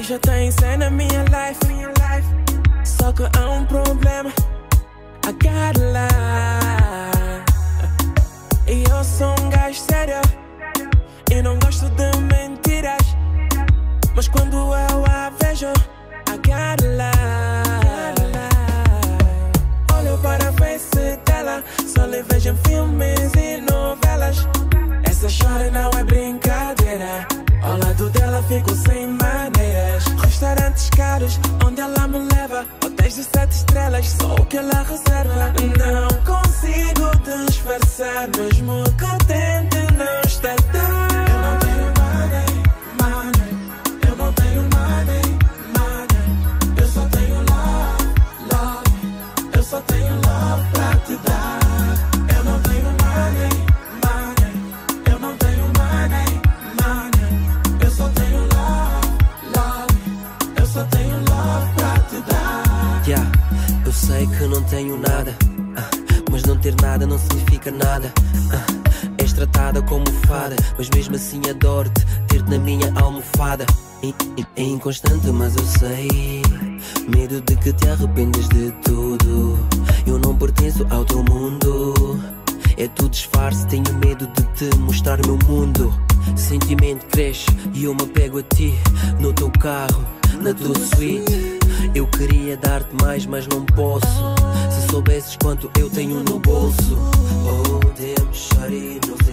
já tem cem na minha life. Só que há um problema, I gotta lie. E eu sou um gajo sério e não gosto de mentiras, mas quando eu a vejo, I gotta lie. Olho para a face dela, só lhe vejo em filmes e novelas. Essa chora não é brincadeira, ao lado dela fico sem maneiras. Restaurantes caros, onde ela me leva, hotéis de 7 estrelas, só o que ela reserva. Não consigo disfarçar, mesmo que tente não estar. Eu não tenho money, eu não tenho money. Eu só tenho love, eu só tenho love pra te dar. Eu não tenho money, eu não tenho money. Eu só tenho love, eu só tenho love pra te dar. Yeah, eu sei que não tenho nada, mas não ter nada não significa nada. És tratada como fada, mas mesmo assim adoro-te, ter-te na minha almofada. É inconstante, mas eu sei, medo de que te arrependas de tudo. Eu não pertenço ao teu mundo, é tudo disfarce, tenho medo de te mostrar meu mundo. Sentimento cresce e eu me apego a ti, no teu carro, na tua suíte. Eu queria dar-te mais, mas não posso. Se soubesses quanto eu tenho no bolso. Oh, damn, shawty, não